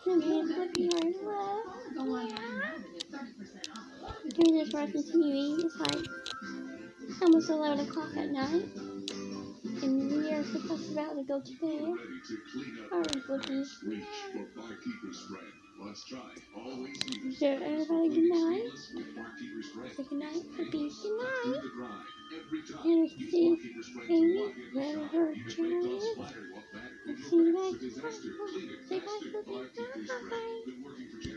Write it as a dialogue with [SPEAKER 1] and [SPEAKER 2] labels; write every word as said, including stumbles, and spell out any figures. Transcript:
[SPEAKER 1] And then Flippy hard left. Doing this watching T V. It's like almost eleven o'clock at night. And we are supposed to about to go to bed. Alright, Flippy. So everybody good night. Say good night, Flippy. Good night. And we see Amy, wherever her channel is. Let's see you guys. Say bye, Flippy. Bye.